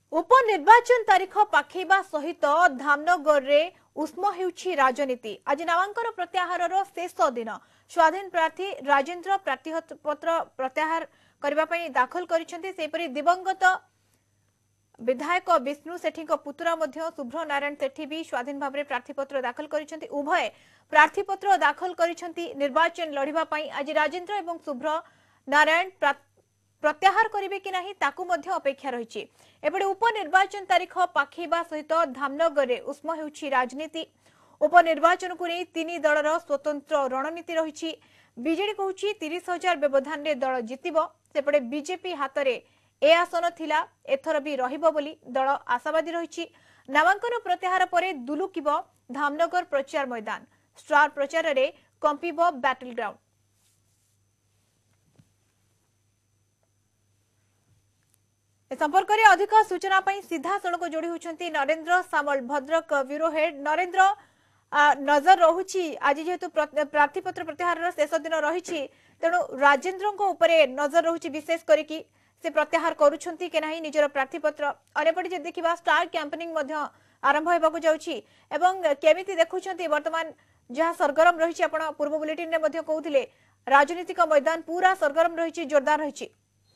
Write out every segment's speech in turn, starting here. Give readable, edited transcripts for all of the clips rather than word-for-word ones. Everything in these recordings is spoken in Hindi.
उपनिर्वाचन तारीख पाखेबा सहित धामनगर रे उष्म हेउछि राजनीति। आज नामांकन प्रत्याहार शेष दिन स्वाधीन प्रार्थी राजेंद्र प्रार्थीपत्र प्रत्याहार करबा पई दाखल करिसेंती। सेपरि दिवंगत विधायक विष्णु सेठी पुत्र मध्य शुभ्र नारायण सेठी भी स्वाधीन भाव में प्रार्थीपत्र दाखल करिसेंती। उभय प्रार्थीपत्र दाखल करिसेंती निर्वाचन लड़िबा पई। आज राजेंद्र एवं शुभ्र नारायण प्रत्याहार करिवे कि नहीं ताकू मध्य अपेक्षा रही। एपटे उपनिर्वाचन तारीख पाखेबा सहित धामनगर रे उष्म हेउछि राजनीति। उपनिर्वाचन को नहीं तीन दलर स्वतंत्र रणनीति रही। बीजेडी कहूछि 30,000 व्यवधान रे दल जितिबो। सेपटे बीजेपी हाथ में ए आसन थिला, एथर भी रहिबो बोली दल आशावादी रही। नामांकन प्रत्याहार परे दुलुकिबो धामनगर प्रचार मैदान। स्टार प्रचार रे कंपिबो बैटल ग्राउंड। संपर्क में अधिक सूचना सीधा सड़क जोड़ी होती नरेंद्र सामल भद्रक ब्यूरो हेड। नरेंद्र, नजर रहुछि आज जेहेतु प्रार्थीपत्र प्रत्याहार शेष दिन रही, तेणु राजेंद्र उपरे नजर रहुछि विशेष करके से प्रत्याहार करुछंती के नहीं निजर प्रार्थीपत्र। अनेपटे जे देखिबा स्टार कैंपेनिंग आरंभ होबाकु जाउछि एवं केमिति देखुछंती वर्तमान जहाँ सरगरम रही। आपण पूर्व बुलेटिन रे मध्ये कहउथिले राजनीतिक मैदान पूरा सरगरम रही, जोरदार रही।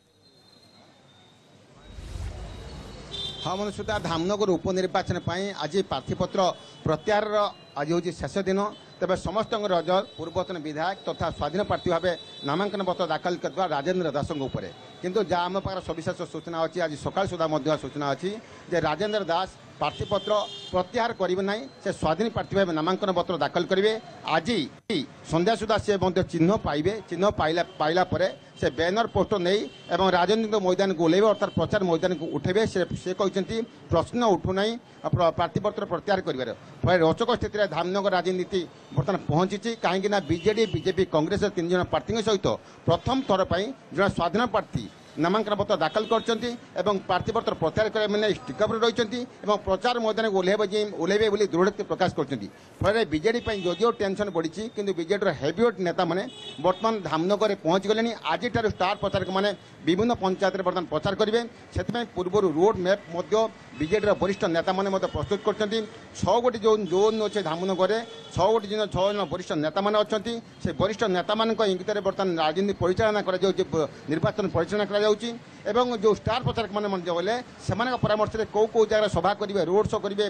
हाँ मनुष्यता धामनगर उपनिर्वाचन आज प्रार्थीपत्र प्रत्याहार आज हूँ शेष दिन। तेज समस्त पूर्वतन विधायक तथा स्वाधीन प्रार्थी भाव नामांकन पत्र दाखल कर राजेंद्र दास किंतु जहाँ आम पाखे सविशेष सूचना अच्छी आज सकाल सुधा सूचना अच्छी जे राजेंद्र दास प्रार्थीपत्र प्रत्याहार करेंगे ना, से स्वाधीन प्रार्थी भाव नामांकन पत्र दाखल करेंगे। आज संध्या सुधा से चिन्ह पाइबे। चिन्ह पाइला परे से बैनर पोस्टर नहीं एवं राजनीतिक मैदान को ओह्लैबे अर्थात प्रचार मैदान को उठेबे। से कहते प्रश्न उठुना प्रार्थीपत्र प्रत्याहार कर रोचक स्थित धामनगर राजनीति बर्तमान पहुंची। कहीं बीजेडी बीजेपी कांग्रेस 3 जन प्रार्थी सहित प्रथम थर पर जन स्वाधीन प्रार्थी नामांकन पत्र दाखल करछंती एवं प्रार्थीपत्र प्रत्याहार करने स्टिकअप रही प्रचार मैदान को ओह्लैबे बोली दृढ़ोक्ति प्रकाश करछंती। फल बीजेडी जदिओ टेंशन बढ़ी किंतु बीजेडी हेवीवेट नेता माने वर्तमान धामनगर में पहुंची गले। आज स्टार प्रचारक माने विभिन्न पंचायत में बर्तमान प्रचार करेंगे। से पूर्व रोड मैप बीजेडी वरिष्ठ नेता माने प्रस्तुत करछंती। 6 गोटी जोन अच्छे धामनगर 6 गोटी 6 जन वरिष्ठ नेता माने अच्छंती। से वरिष्ठ नेता मान इंगित बर्तमान राजनीति परिचालना निर्वाचन परिचालना एवं जो स्टार प्रचारक मैंने परामर्श में कौ जगह सभा करेंगे, रोड शो करेंगे,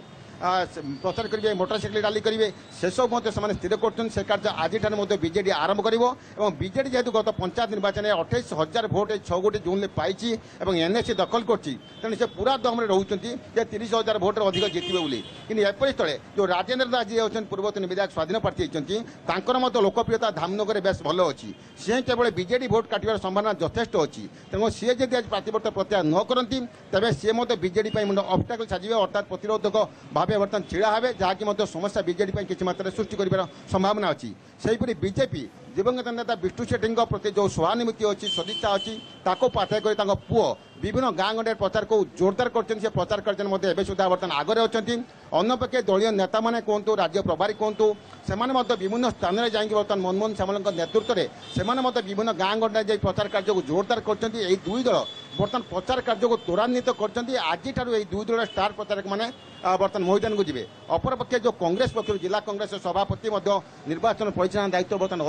प्रचार करेंगे, मोटरसाइकिल रैली करेंगे, से सब स्थिर कर कार्य आज बीजेडी आरंभ कर। बीजेडी जेहेतु गत पंचायत निर्वाचन 28,000 भोट 6 गोटी जोन पाई और एनएसी दखल करें से पूरा दम रोचे 30,000 भोट अधिक जितने बोली। कि एपरी स्थले जो राजेंद्र दास जी होती पूर्वतन विधायक स्वाधीन प्रार्थी होती लोकप्रियता धामनगर बेस भल अच्छी। सी केवल बीजेडी भोट काटार संभावना यथेष अच्छी। तेणु सी जब आज प्रार्थीपत्र प्रत्याहार न करती तेज सी बीजेडी ऑब्स्टाकल साजिबे अर्थात प्रतिरोधक भाव बर्तमान छिड़ा हे जहाँकि समस्या बीजेडी किसी मात्रा सृष्टि कर संभावना अच्छी। सेहीपरि बीजेपी दिवंगत नेता विष्णु सेठी प्रति जो सहानुभूति अच्छी सदिच्छा अच्छी ताको पाथय कर पुओ विभिन्न गाँ गंडे प्रचार को जोरदार कर प्रचार कर सुधा बर्तमान आगे अच्छा। अन्यपक्षे दलीय नेता मैंने कहतु राज्य प्रभारी कहतु से विभिन्न स्थान में जाकि बर्तमान मनमोहन सामल नेतृत्व में से विभिन्न गाँ गंडे जा प्रचार कार्य को जोरदार कर दुई दल बर्तमान प्रचार कार्य को त्वरान्वित कर। आज दुई दल स्टार प्रचारक मैंने बर्तमान मैदान को जी। अपरपक्षे जो कांग्रेस पक्ष जिला कांग्रेस सभापति निर्वाचन परिचालन दायित्व बर्तमान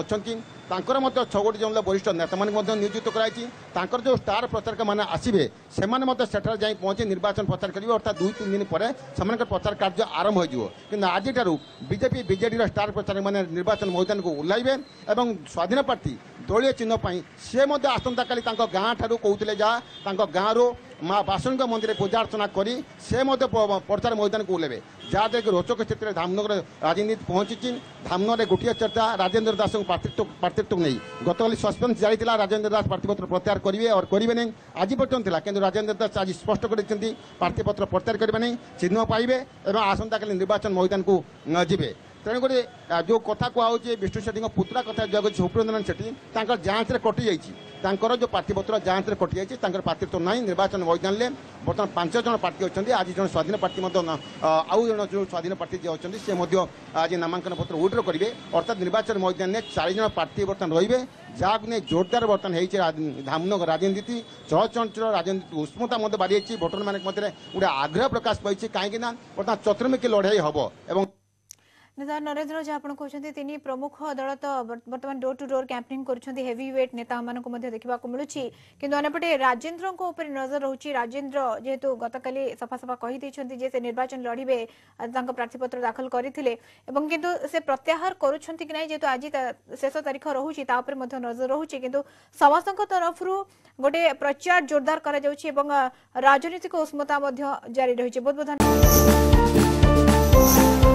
अच्छा 6 गोटी जन वरिष्ठ नेता मानक नियोजित कर जो स्टार प्रचारक मैंने आसवे से जा पहुंची निर्वाचन प्रचार करेंगे अर्थात 2-3 दिन पर से प्रचार कार्य आरंभ हो। कि आज बीजेपी बीजेडी स्टार प्रचारक मैंने निर्वाचन मैदान को ओह्लैबे और स्वाधीन प्रार्थी दलीय चिन्ह सी आसंता काली गाँ ठारू कहते जहाँ गाँव माँ बासुंग मंदिर पूजा अर्चना करी से प्रचार मैदान को ओह्लैबे जहाँद्वारा कि रोचक स्थित धामनगर राजनीति पहुंची। धामनगर गोटे चर्चा राजेंद्र दास प्रार्थीत्व नहीं गतकाली सस्पेंस जारी राजेंद्र दास प्रार्थीपत्र प्रत्याहार करेंगे और करेंगे नहीं आज पर्यटन था कि राजेंद्र दास आज स्पष्ट कर प्रार्थीपत्र प्रत्याहार करेंगे नहीं, चिन्ह पाइबे और आसंता काली निर्वाचन मैदान को जीवे। तेणुक जो कथा कहुचे विष्णु सेठी पुतला कथा जगह सुब्रनारायण सेठी जांच कटि जाइए तांकर जो प्रार्थीपत्र जांच रे कटि जायछि तांकर प्रार्थीत्व नहीं निर्वाचन मैदान में बर्तमान 5 जन प्रार्थी अछंती आज जन स्वाधीन प्रार्थी आउ जन जो स्वाधीन प्रार्थी जे अछंती से आज नामांकन पत्र विड्र करेंगे अर्थात निर्वाचन मैदान में 4 जन प्रार्थी बर्तमान रहिबे जहाक ने जोरदार बर्तमान होइछे धामनगर राजनीति चलचंचल राजनीति उष्मता मध्य बाड़ी भोटर मान मध्य गोटे आग्रह प्रकाश पाई कहीं बर्तमान चतुर्मुखी लड़ाई हम एवं नेता नरेंद्र जहाँ आप कहते प्रमुख दल तो बर्तमान डोर टू डोर कैंपेनिंग कर हेवी वेट नेता मानक देखा मिलूँ किंतु अन्यपटे राजेन्द्र नजर रोचे राजेन्द्र जेहेतु गतकाली सफा सफा कही से निर्वाचन लड़े प्रार्थीपत्र दाखल करते किंतु से प्रत्याहार करुँच कि ना जेहेतु आज शेष तारीख रोचे नजर रोचे किंतु समस्त तरफ गोटे प्रचार जोरदार करा राजनीतिक उष्मता जारी रही बहुत बहुत धन्यवाद।